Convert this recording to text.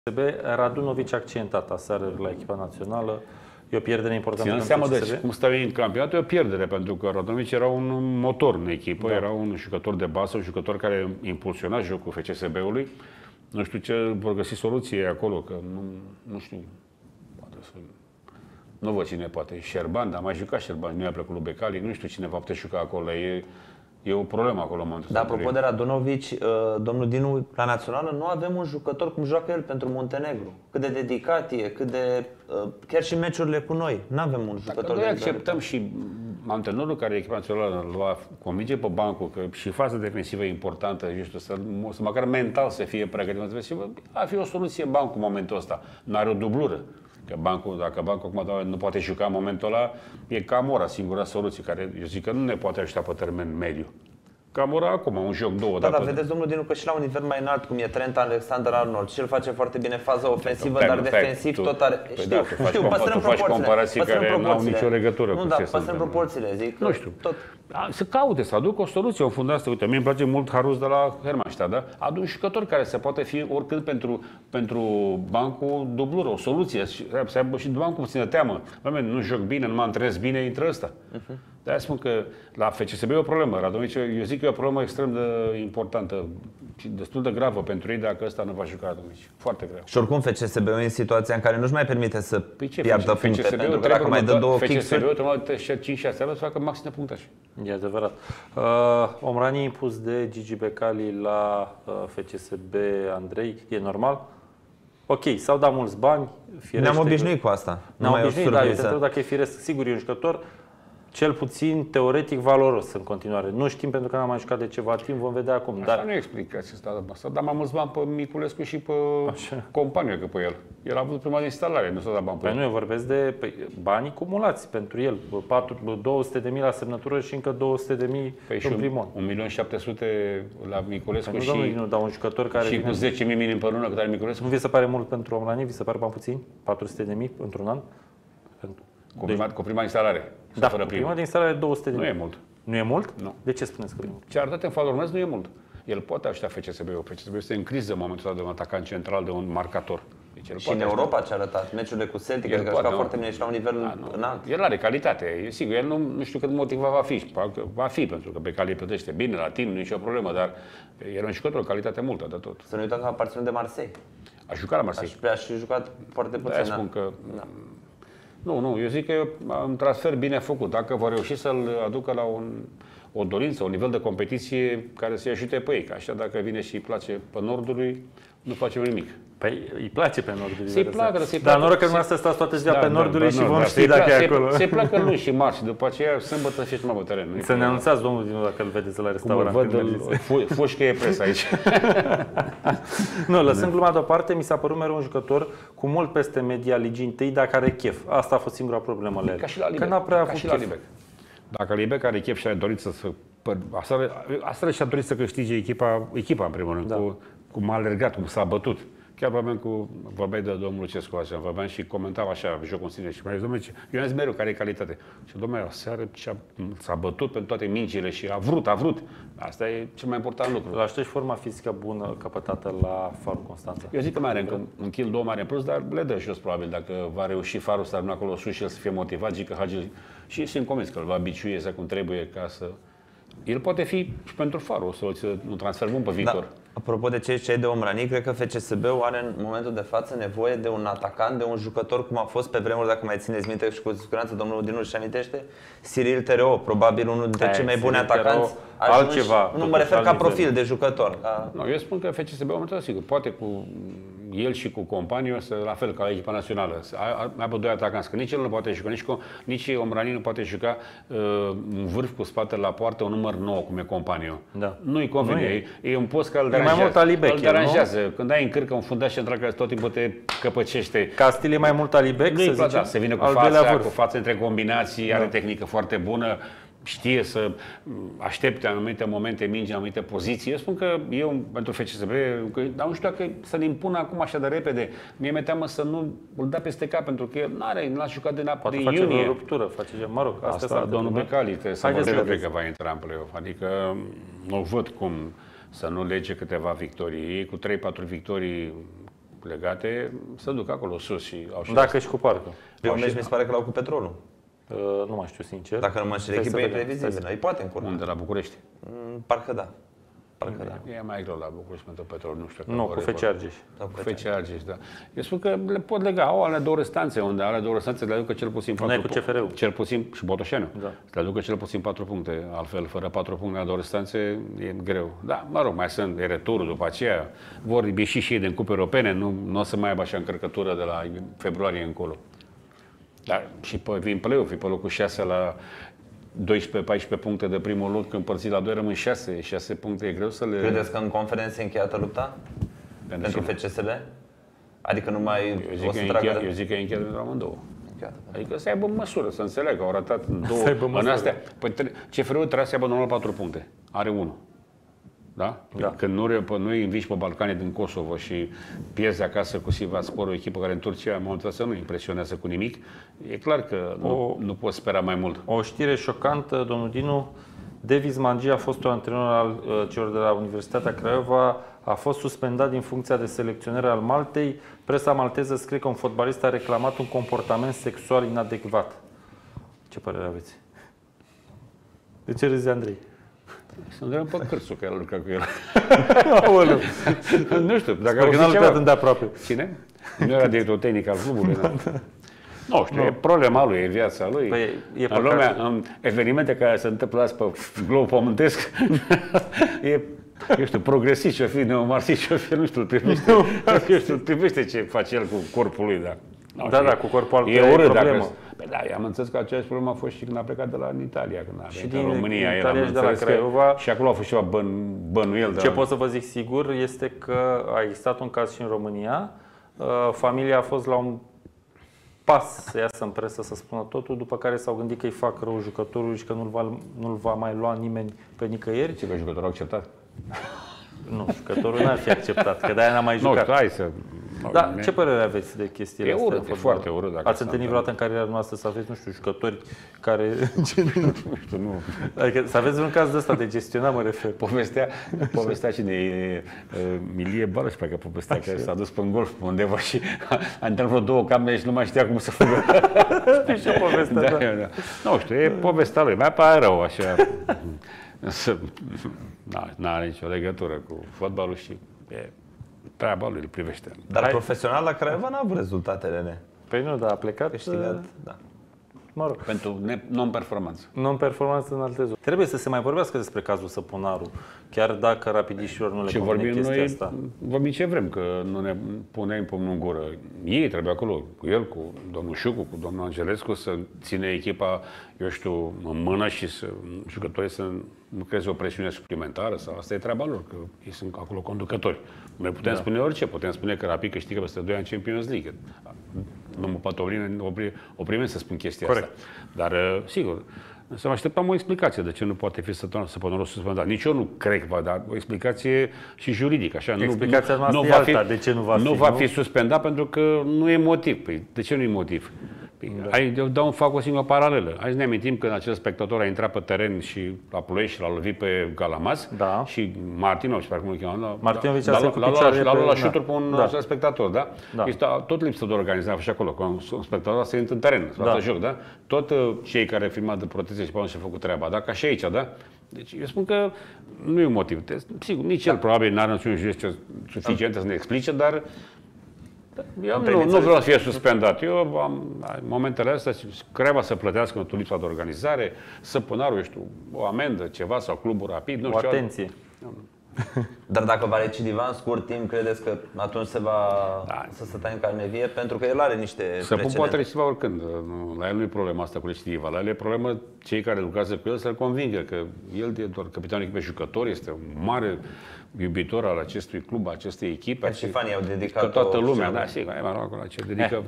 Radunovic accidentat aseară la echipa națională. E o pierdere importantă pentru FCSB? Ținând seama de cum stau ei în campionat, e o pierdere, pentru că Radunovic era un motor în echipă, era un jucător de bază, un jucător care impulsiona jocul FCSB-ului. Nu știu ce vor găsi soluție acolo, că nu știu, poate să... Nu văd cine poate. Șerban, dar mai jucat Șerban, nu i-a plăcut lui Becali, nu știu cine va putea juca acolo. E o problemă acolo în momentul. Dar apropo de Radunovic, domnul Dinu, la națională nu avem un jucător cum joacă el pentru Muntenegru. Cât de dedicat e, cât de... chiar și meciurile cu noi. Nu avem un jucător. Dacă noi acceptăm și antrenorul care e echipa națională îl va convinge pe bancul că și faza defensivă e importantă, știu, să măcar mental să fie pregătit defensivă, ar fi o soluție bancul în momentul ăsta. Nu are o dublură. Că dacă bancul acum nu poate juca în momentul ăla, e Camora singura soluție, care eu zic că nu ne poate ajuta pe termen mediu. Camora acum, un joc, două. Da, dar vedeți, domnul Dinu, că și la un nivel mai înalt, cum e Trent Alexander-Arnold, și el face foarte bine faza ofensivă, dar defensiv tot are... Știu, păstrăm comparații care nu au nicio legătură cu ce păstrăm proporțiile, zic. Nu știu. Să caute, să aducă o soluție, o fundație. Uite, mie îmi place mult Harus de la Hermannstadt, da? Adu un jucător care se poate fi oricând pentru bancul dublură, o soluție, să aibă și bancul puțină teamă. Nu joc bine, nu mă antrenez bine, intră ăsta. De-aia spun că la FCSB e o problemă. Radovic, eu zic că e o problemă extrem de importantă și destul de gravă pentru ei dacă ăsta nu va juca Radovic. Foarte grav. Și oricum FCSB e în situația în care nu-și mai permite să piardă puncte, pentru că dacă mai dă două kick-uri... FCSB-ul trebuie 5-6 ani să facă maxim de punctași. E adevărat. Omrani impus de Gigi Becali la FCSB, Andrei, e normal? Ok, s-au dat mulți bani. Ne-am obișnuit cu asta. Ne-am obișnuit, dar eu te întreb dacă e firesc. Sigur, e un jucător cel puțin teoretic valoros în continuare. Nu știm pentru că n-am mai jucat de ceva timp, vom vedea acum. Așa dar nu explică asta, dar mai mulți bani pe Miculescu și pe compania că pe el. El a avut prima de instalare, nu s-a dat bani pe el. Nu, eu vorbesc de banii cumulați pentru el. 200.000 la semnătură și încă 200.000 în primul an. 1.700.000 la Miculescu nu, dar un jucător care și cu 10.000 minim pe lună cât are Miculescu. Nu vi se pare mult pentru Omrani? Vi se pare bani puțin? 400.000 într-un an? Cu prima instalare. Da, cu prima de instalare 200.000. Nu e mult. Nu e mult? Nu. De ce spuneți că e mult? Ce a arătat în falul urmez nu e mult. El poate ajuta FCSB-ul. FCSB este în criză în momentul ăsta de un atacant central, de un marcator. Deci și în Europa ce a arătat? Meciurile cu Celtic, că a jucat foarte bine și la un nivel înalt. El are calitate, e sigur. El nu știu cât motivat va fi. Va fi, pentru că Becali plătește bine la timp, nu e nicio problemă, dar el un jucător, o calitate multă de tot. Să nu uităm că a aparținut de Marseille. A jucat la Marseille. A și jucat foarte puțin. Spun că... Nu, eu zic că e un transfer bine făcut. Dacă vor reuși să-l aducă la o dorință, un nivel de competiție care să-i ajute pe ei. Că așa dacă vine și îi place pe Nordului, nu facem nimic. Păi îi place pe Nordului. Să-i placă, dar noroc că dumneavoastră stați toată ziua pe Nordului și vom ști dacă e acolo. Să-i placă luni și marți și după aceea sâmbătă și mai pe teren. Să ne anunțați, domnul Dinu, dacă îl vedeți la restaurant. Cum îl văd, fușcă e presă aici. Nu, lăsând gluma deoparte, mi s-a părut mereu un jucător cu mult peste media ligii întâi, dacă are chef. Asta a fost singura problemă la el. Ca și la Libec. Că n-a prea avut chef. Dacă Libec are chef și are dorit să asta și-a dorit să câștige echipa în primul rând, cum a alergat, cum s-a bătut. Chiar vorbeai de domnul Lucescu așa, vorbeam și comentau așa, jocul în sine și mai zis, domnule, eu am zis mereu care e calitate. Și domnule, aseară s-a bătut pentru toate mingile și a vrut. Asta e cel mai important lucru. La și forma fizică bună căpătată la Farul Constanța. Eu zic că mai are încă un kill, 2 mai are în plus, dar le dă jos probabil dacă va reuși Farul să rămână acolo sus și el să fie motivat, zic că Hagi și sunt convins că îl va biciui exact cum trebuie ca să... El poate fi și pentru Farul o soluție, un transfer bun pe viitor. Da. Apropo de cei de Omrani, cred că FCSB-ul are în momentul de față nevoie de un atacant, de un jucător cum a fost pe vremuri, dacă mai țineți minte și cu siguranță domnul Dinu își amintește, Cyril Tereo, probabil unul dintre cei mai buni atacanți. Altceva. Nu mă refer ca profil de jucător. Nu, eu spun că FCSB-ul momentul sigur, poate cu el și cu companiul, la fel ca echipa națională, să aibă doi atacanți, că nici el nu poate juca, nici Omrani nu poate juca un vârf cu spatele la poartă, un număr 9, cum e companiul. Da. Nu-i convine, e un post care îl deranjează. Când ai în cârcă un fundaș central care tot timpul te căpăcește. Castil e mai mult Alibec, să zicem? Se vine cu fața între combinații, are tehnică foarte bună. Știe să aștepte anumite momente mingi, în anumite poziții. Eu spun că eu, pentru FCSB, dar nu știu dacă să-l impună acum așa de repede. Mie mi-e teamă să nu îl dea peste cap, pentru că n-a jucat din iunie. Face o ruptură, mă rog. Asta domnul Becali trebuie să vorbim, eu cred că va intra în play-off. Adică nu văd cum să nu lege câteva victorii. Ei cu 3-4 victorii legate să ducă acolo sus și au și Dacă și cu parcă. Primul meci mi se pare că l-au cu Petrolul. Nu mai știu sincer. Dacă nu mă înșel, Stai să echipa e vedem. previzibilă. Îi poate încurca. unde la București. Parcă da. Parcă da. E mai greu la București pentru Petrol, nu știu. Nu, cu FC Argeș. Sau cu FC Argeș, da. Eu spun că le pot lega, au alea două restanțe, unde alea două restanțe le aducă cel puțin 4 Nu e cu CFR-ul. Cel puțin și Botoșanu. Da. Le aducă cel puțin 4 puncte, altfel fără 4 puncte la două restanțe e greu. Da, mă rog, mai sunt e returul după aceea, vor ieși și ei din cupe europene, nu o să mai aibă așa încărcătură de la februarie încolo. Dar și pe vin play-off, pe locul 6 la 12-14 puncte de primul loc, împărțit la 2 rămân 6 puncte, e greu să le... Credeți că în conferență e încheiată lupta? Pentru FCSB? Adică nu mai o să tragă de... Eu zic că e încheiată pentru amândouă. Încheiată. Adică să aibă măsură, să înțeleagă, au ratat două. aibă măsură. În astea, păi, CFR-ul trebuie să aibă normal 4 puncte, are 1. Da? Da. Când nu îi învingi pe Balcanii din Kosovo și pierzi acasă cu Sivasspor, o echipă care în Turcia în momentul ăsta nu impresionează cu nimic, e clar că nu poți spera mai mult. O știre șocantă, domnul Dinu. Davis Mangia, fostul antrenor al celor de la Universitatea Craiova, a fost suspendat din funcția de selecționer al Maltei. Presa malteză scrie că un fotbalist a reclamat un comportament sexual inadecvat. Ce părere aveți? De ce râzi, Andrei? Să întrebăm pe Cârțu, că el lucra cu el. Aoleu. Nu știu, dacă Sper că n-a lucrat îndeaproape. Cine? Nu era director tehnic al clubului, da? Nu știu, e problema lui, e viața lui. Păi, e în lumea, în evenimente care se întâmplă azi pe glob pământesc, eu știu, progresist și-o fi, neomarxist și-o fi, nu știu, îl privește ce face el cu corpul lui, da. Da, cu corpul altul e urât problemă. dacă... Păi da, eu am înțeles că aceeași problemă a fost și când a plecat de la Italia, când a Și venit din în România. Italia și de la Craiova. Și acolo a fost ceva bănuiel. Ce pot să vă zic sigur este că a existat un caz și în România. Familia a fost la un pas să iasă în presă să spună totul, după care s-au gândit că îi fac rău jucătorului și că nu-l va mai lua nimeni pe nicăieri. Ce că jucătorul a acceptat? Nu, jucătorul n-ar fi acceptat, că de-aia n-a mai jucat. Nu, hai să... Da, ce părere aveți de chestiile astea? E foarte urât. Ați întâlnit vreodată în cariera noastră să aveți, nu știu, jucători care... Nu știu, nu. Adică să aveți un caz de ăsta de gestionat, mă refer. Povestea cine Milie Balaș, pe că povestea că s-a dus pe golf undeva și a intrat vreo 2 camere și nu mai știa cum să fugă. Știi ce povestea, da. Nu știu, e povestea lui. Mai pare rău, așa. N-are nicio legătură cu fotbalul și e treaba lui, îl privește. Dar profesional la Craiova n-a avut rezultatele, Păi nu, dar a plecat, câștigat, da. mă rog. Pentru non-performanță. Non-performanță în alte zone. Trebuie să se mai vorbească despre cazul Săpunaru, chiar dacă rapidiștilor nu le Ce convine vorbim chestia noi, asta. vorbim ce vrem, că nu ne punem pumnul în gură. Ei trebuie acolo, cu el, cu domnul Șucu, cu domnul Angelescu, să ține echipa, eu știu, în mână și jucătorii să nu creeze o presiune suplimentară. Sau asta e treaba lor, că ei sunt acolo conducători. Noi putem spune orice, putem spune că Rapid câștigă peste 2 ani Champions League. Domnul Pătovlin oprimim să spun chestia asta. Dar, sigur, să mă așteptam o explicație de ce nu poate fi Săpunaru suspendat. Nici eu nu cred că va da o explicație și juridică. Așa. Explicația noastră e alta, de ce nu va fi. Nu va fi suspendat pentru că nu e motiv. Păi, de ce nu e motiv? Fac o singură paralelă. Hai să ne amintim că acel spectator a intrat pe teren și la Ploiești și l-a lovit pe Galamaz și Martinovici, parcă nu-l chemam, l-a luat la șuturi pe un spectator, da? Este tot lipsă de organizare și acolo, că un spectator se intră în teren, să joc, da? Tot cei care filmat de protecție și pe și-au făcut treaba, da? Ca și aici, da? Deci eu spun că nu e un motiv. Sigur, nici el probabil n-are noțiuni juridice suficiente să ne explice, dar eu nu vreau să fie suspendat. Eu am, în momentele astea, Craiova să plătească o lipsă de organizare, Săpunaru, eu știu, o amendă, ceva, sau clubul Rapid, nu știu. O atenție. Dar dacă va recidiva în scurt timp, credeți că atunci se va să se taie în carne vie? Pentru că el are niște precedente. Să poate recidiva oricând. La el nu e problema asta cu recidiva. La el e problema cei care lucrează cu el să-l convingă că el e doar capitanul echipei jucător, este un mare iubitor al acestui club, acestei echipe. Și fanii au dedicat toată lumea, da, sigur, ce dedică